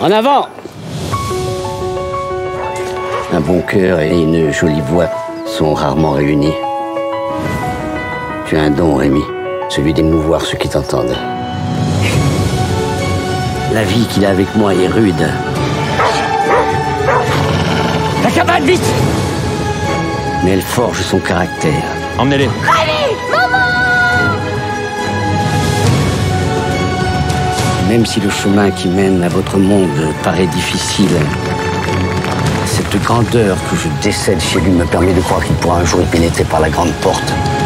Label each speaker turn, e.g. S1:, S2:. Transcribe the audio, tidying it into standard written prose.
S1: En avant! Un bon cœur et une jolie voix sont rarement réunis. Tu as un don, Rémi, celui d'émouvoir ceux qui t'entendent. La vie qu'il a avec moi est rude. La cabane, vite! Mais elle forge son caractère.
S2: Emmenez-les.
S3: Rémi! Maman!
S1: Même si le chemin qui mène à votre monde paraît difficile, cette grandeur que je décèle chez lui me permet de croire qu'il pourra un jour y pénétrer par la grande porte.